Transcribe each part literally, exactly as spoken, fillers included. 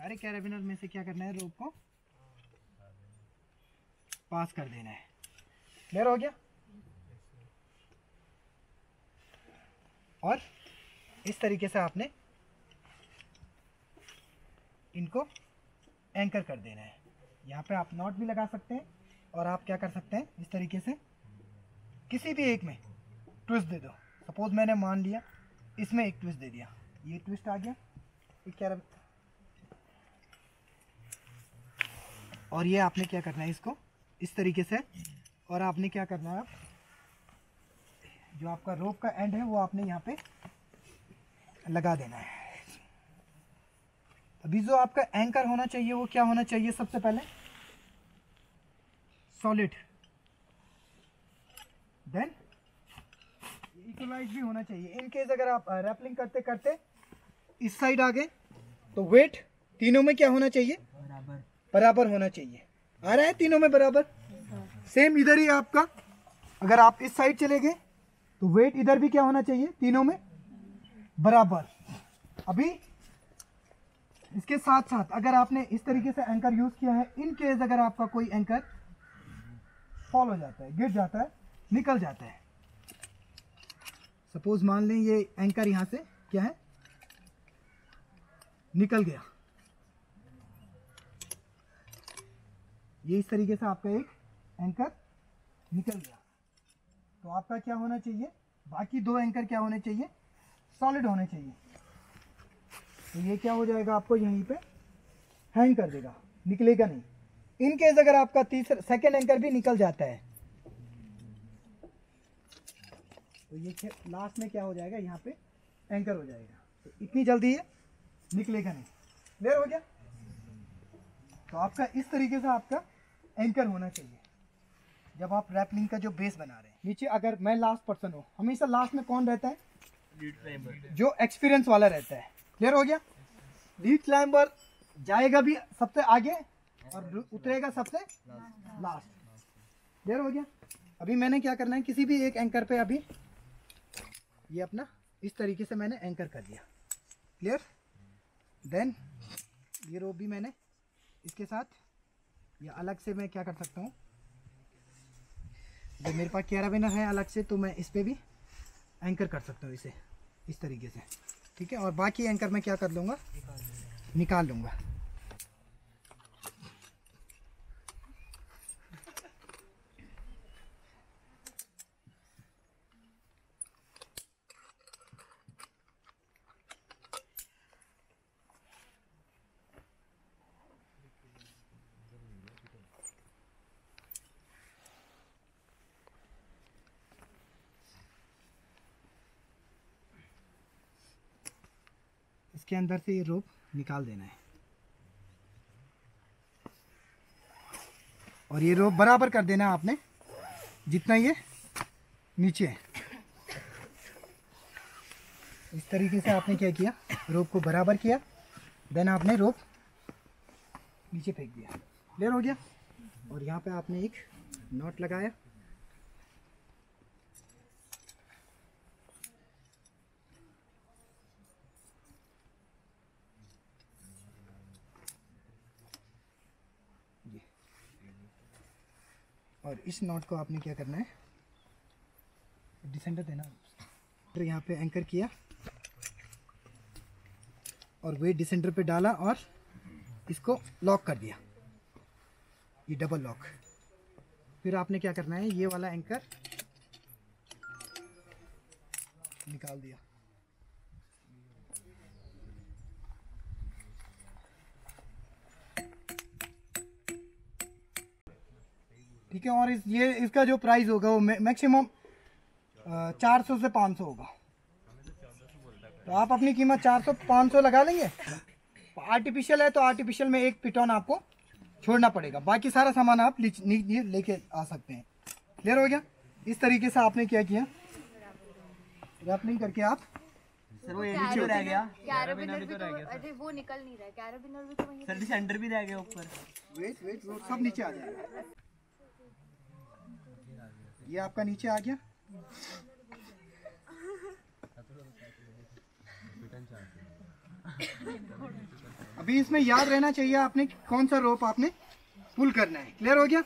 सारे कैराबिनर में से क्या करना है, रोप को पास कर देना है। क्लियर हो गया? और इस तरीके से आपने इनको एंकर कर देना है। यहाँ पे आप नॉट भी लगा सकते हैं और आप क्या कर सकते हैं, इस तरीके से किसी भी एक में ट्विस्ट दे दो। सपोज मैंने मान लिया इसमें एक ट्विस्ट दे दिया, ये ट्विस्ट आ गया एक कैराब, और ये आपने क्या करना है, इसको इस तरीके से, और आपने क्या करना है, जो आपका रोप का एंड है वो आपने यहाँ पे लगा देना है। अभी जो आपका एंकर होना चाहिए वो क्या होना चाहिए, सबसे पहले सॉलिड, देन इक्वलाइज भी होना चाहिए। इन केस अगर आप रैपलिंग करते करते इस साइड आ गए तो वेट तीनों में क्या होना चाहिए, बराबर बराबर होना चाहिए। आ रहा है तीनों में बराबर? सेम इधर ही आपका, अगर आप इस साइड चले गए तो वेट इधर भी क्या होना चाहिए, तीनों में बराबर। अभी इसके साथ साथ अगर आपने इस तरीके से एंकर यूज किया है, इन केस अगर आपका कोई एंकर फॉल हो जाता है, गिर जाता है, निकल जाता है, सपोज मान लें ये एंकर यहां से क्या है, निकल गया, ये इस तरीके से आपका एक एंकर निकल गया, तो आपका क्या होना चाहिए, बाकी दो एंकर क्या होने चाहिए, सॉलिड होने चाहिए। तो ये क्या हो जाएगा, आपको यहीं पे हैंग कर देगा, निकलेगा नहीं। इन केस अगर आपका तीसरा सेकंड एंकर भी निकल जाता है तो ये लास्ट में क्या हो जाएगा, यहाँ पे एंकर हो जाएगा, तो इतनी जल्दी ये निकलेगा नहीं। क्लियर हो गया? तो आपका इस तरीके से आपका एंकर होना चाहिए जब आप रैपलिंग का जो बेस बना रहे हैं। नीचे अगर मैं लास्ट पर्सन हूँ, हमेशा लास्ट में कौन रहता है, लीड क्लाइंबर, जो एक्सपीरियंस वाला रहता है। क्लियर हो गया? लीड क्लाइंबर जाएगा भी सबसे आगे और उतरेगा सबसे लास्ट। क्लियर हो गया? अभी मैंने क्या करना है, किसी भी एक एंकर पे अभी ये अपना इस तरीके से मैंने एंकर कर दिया। क्लियर? देन ये रोप भी मैंने इसके साथ, या अलग से मैं क्या कर सकता हूँ, जब मेरे पास कैराबिनर है अलग से तो मैं इस पर भी एंकर कर सकता हूँ इसे इस तरीके से। ठीक है? और बाकी एंकर मैं क्या कर लूँगा, निकाल लूँगा। इसके अंदर से ये रोप निकाल देना है और ये रोप बराबर कर देना है आपने जितना ये नीचे है। इस तरीके से आपने क्या किया, रोप को बराबर किया, देन आपने रोप नीचे फेंक दिया। क्लियर हो गया? और यहाँ पे आपने एक नॉट लगाया, और इस नॉट को आपने क्या करना है, डिसेंडर देना। फिर यहाँ पे एंकर किया और वेट डिसेंडर पे डाला और इसको लॉक कर दिया, ये डबल लॉक। फिर आपने क्या करना है, ये वाला एंकर निकाल दिया। ठीक है? और इस ये इसका जो प्राइस होगा वो मैक्सिमम चार सौ से पाँच सौ होगा, तो आप अपनी कीमत चार सौ पाँच सौ लगा लेंगे। आर्टिफिशियल है तो आर्टिफिशियल में एक पिटॉन आपको छोड़ना पड़ेगा, बाकी सारा सामान आप लेके आ सकते हैं। क्लियर हो गया? इस तरीके से आपने क्या किया, रैपलिंग करके आप सर वो ये नीचे रह गया, कैराबिनर भी तो अरे वो निकल नहीं रहा है, कैराबिनर भी तो वहीं सर डिसेंडर भी रह गया ऊपर। वेट वेट वो सब नीचे आ जाएगा। ये आपका नीचे आ गया, अभी इसमें याद रहना चाहिए आपने कौन सा रोप आपने पुल करना है। क्लियर हो गया?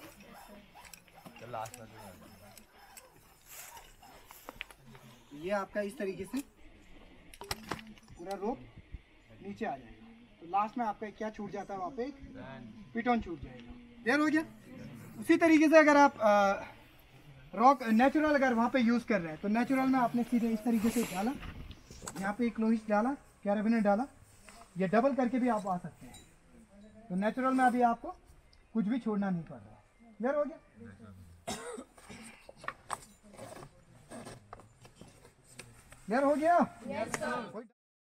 ये आपका इस तरीके से पूरा रोप नीचे आ जाएगा, तो लास्ट में आपका क्या छूट जाता है, वहाँ पे पिटोन छूट जाएगा। क्लियर हो गया? उसी तरीके से अगर आप रॉक नेचुरल अगर वहाँ पे यूज़ कर रहे हैं तो नेचुरल में आपने सीधे इस तरीके से डाला, यहाँ पे एक लोहिश डाला, कैराबिनेट डाला, ये डबल करके भी आप आ सकते हैं। तो नेचुरल में अभी आपको कुछ भी छोड़ना नहीं पड़ रहा। क्लियर हो गया? क्लियर हो गया? yes,